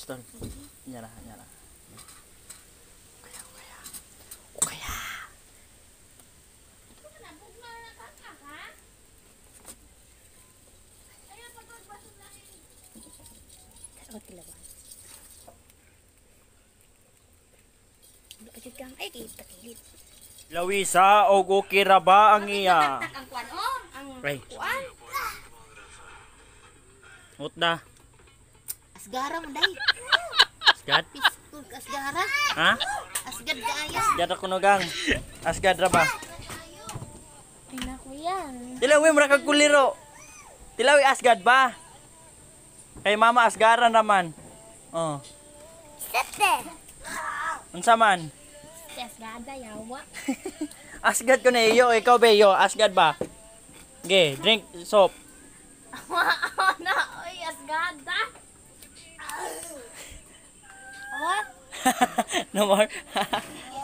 tol. Nyara. Kaya. Ay, kita kilit. Lawisa, og okay ra ba ang iya? Ang kuan oh, ang Ay. kuan. Utda. Asgara man day. Asgad? Pistol asgara. Ha? Asgad kaayo. Asgad ako nugang. Asgad ra ba? Ay na kuya. Tilawi mo ra kag kuliro. Tilawi asgad ba? Kay mama asgaran naman. Oh. Sete. Unsa man? Asgada yawa. Asgad ko na iyo, ikaw be yo, asgad ba? Okay, drink soap. Na, oy asgada. Awa. No more.